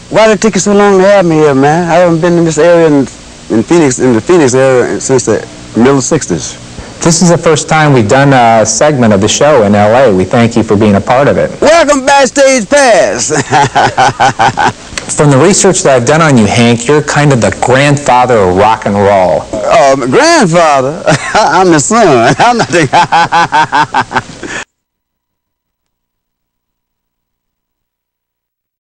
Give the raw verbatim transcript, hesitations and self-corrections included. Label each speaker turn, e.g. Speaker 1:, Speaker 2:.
Speaker 1: Why did it take you so long to have me here, man? I haven't been in this area in, in Phoenix, in the Phoenix area since the middle sixties.
Speaker 2: This is the first time we've done a segment of the show in L A. We thank you for being a part of it.
Speaker 1: Welcome Backstage Pass.
Speaker 2: From the research that I've done on you, Hank, you're kind of the grandfather of rock and roll.
Speaker 1: Oh, my grandfather? I'm the son. I'm not the